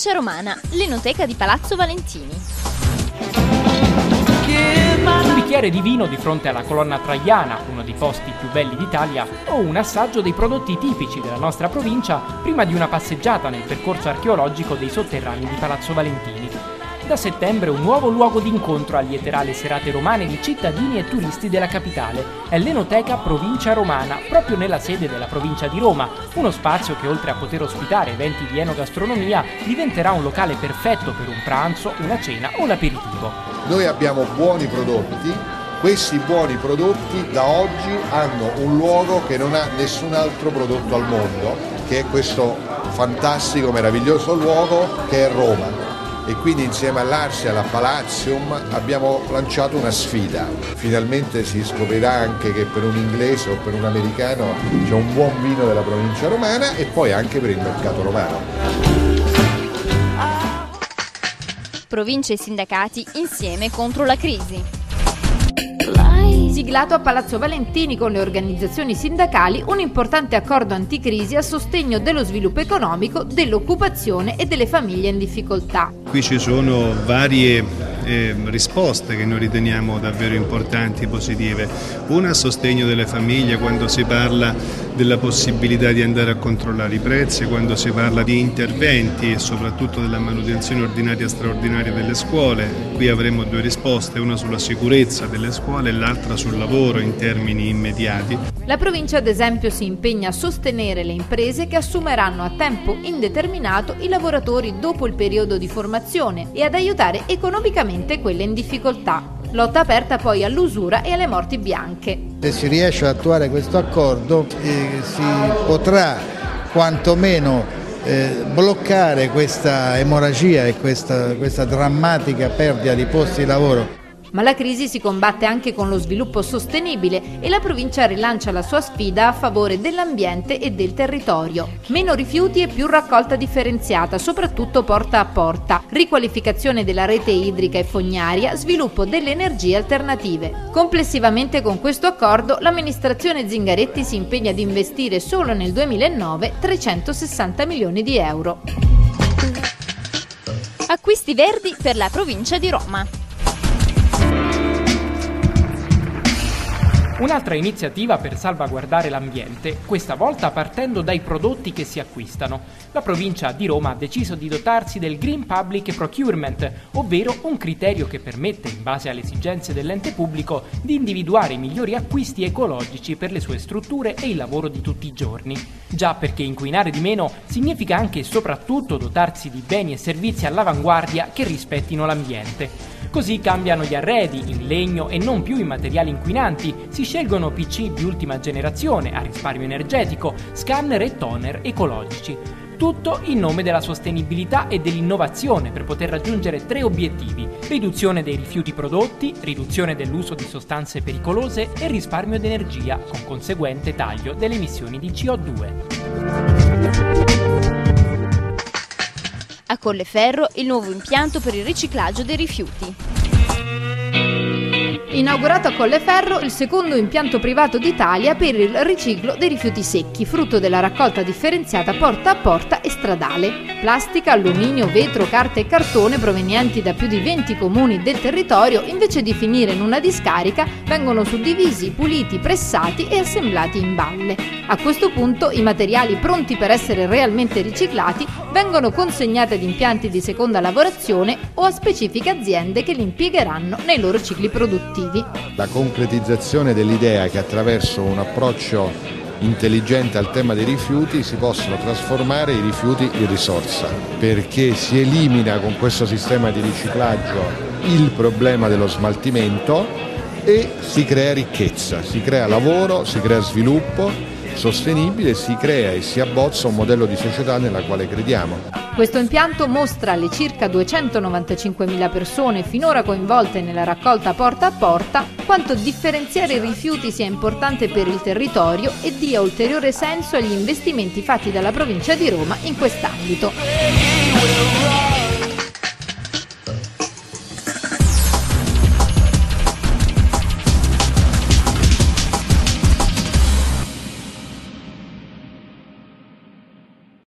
Provincia Romana, l'Enoteca di Palazzo Valentini. Un bicchiere di vino di fronte alla colonna Traiana, uno dei posti più belli d'Italia, o un assaggio dei prodotti tipici della nostra provincia prima di una passeggiata nel percorso archeologico dei sotterranei di Palazzo Valentini. Da settembre un nuovo luogo d'incontro allieterà le serate romane di cittadini e turisti della capitale. È l'Enoteca Provincia Romana, proprio nella sede della provincia di Roma, uno spazio che oltre a poter ospitare eventi di enogastronomia diventerà un locale perfetto per un pranzo, una cena o l'aperitivo. Noi abbiamo buoni prodotti, questi buoni prodotti da oggi hanno un luogo che non ha nessun altro prodotto al mondo, che è questo fantastico, meraviglioso luogo che è Roma. E quindi insieme all'Arsi e alla Palazium abbiamo lanciato una sfida. Finalmente si scoprirà anche che per un inglese o per un americano c'è un buon vino della provincia romana e poi anche per il mercato romano. Province e sindacati insieme contro la crisi. Siglato a Palazzo Valentini con le organizzazioni sindacali un importante accordo anticrisi a sostegno dello sviluppo economico, dell'occupazione e delle famiglie in difficoltà. Qui ci sono varie risposte che noi riteniamo davvero importanti e positive. Una a sostegno delle famiglie quando si parla della possibilità di andare a controllare i prezzi, quando si parla di interventi e soprattutto della manutenzione ordinaria e straordinaria delle scuole. Qui avremo due risposte, una sulla sicurezza delle scuole e l'altra sul lavoro in termini immediati. La provincia ad esempio si impegna a sostenere le imprese che assumeranno a tempo indeterminato i lavoratori dopo il periodo di formazione e ad aiutare economicamente quelle in difficoltà. Lotta aperta poi all'usura e alle morti bianche. Se si riesce ad attuare questo accordo si potrà quantomeno bloccare questa emorragia e questa drammatica perdita di posti di lavoro. Ma la crisi si combatte anche con lo sviluppo sostenibile e la provincia rilancia la sua sfida a favore dell'ambiente e del territorio. Meno rifiuti e più raccolta differenziata, soprattutto porta a porta, riqualificazione della rete idrica e fognaria, sviluppo delle energie alternative. Complessivamente con questo accordo l'amministrazione Zingaretti si impegna ad investire solo nel 2009 360 milioni di euro. Acquisti verdi per la provincia di Roma. Un'altra iniziativa per salvaguardare l'ambiente, questa volta partendo dai prodotti che si acquistano. La provincia di Roma ha deciso di dotarsi del Green Public Procurement, ovvero un criterio che permette, in base alle esigenze dell'ente pubblico, di individuare i migliori acquisti ecologici per le sue strutture e il lavoro di tutti i giorni. Già perché inquinare di meno significa anche e soprattutto dotarsi di beni e servizi all'avanguardia che rispettino l'ambiente. Così cambiano gli arredi in legno e non più in materiali inquinanti, si scelgono PC di ultima generazione a risparmio energetico, scanner e toner ecologici. Tutto in nome della sostenibilità e dell'innovazione per poter raggiungere tre obiettivi: riduzione dei rifiuti prodotti, riduzione dell'uso di sostanze pericolose e risparmio di energia con conseguente taglio delle emissioni di CO2. A Colleferro il nuovo impianto per il riciclaggio dei rifiuti. Inaugurato a Colleferro il secondo impianto privato d'Italia per il riciclo dei rifiuti secchi, frutto della raccolta differenziata porta a porta e stradale. Plastica, alluminio, vetro, carta e cartone provenienti da più di 20 comuni del territorio, invece di finire in una discarica, vengono suddivisi, puliti, pressati e assemblati in balle. A questo punto i materiali pronti per essere realmente riciclati vengono consegnati ad impianti di seconda lavorazione o a specifiche aziende che li impiegheranno nei loro cicli produttivi. La concretizzazione dell'idea che attraverso un approccio intelligente al tema dei rifiuti si possono trasformare i rifiuti in risorsa, perché si elimina con questo sistema di riciclaggio il problema dello smaltimento e si crea ricchezza, si crea lavoro, si crea sviluppo sostenibile, si crea e si abbozza un modello di società nella quale crediamo. Questo impianto mostra alle circa 295.000 persone finora coinvolte nella raccolta porta a porta quanto differenziare i rifiuti sia importante per il territorio e dia ulteriore senso agli investimenti fatti dalla provincia di Roma in quest'ambito.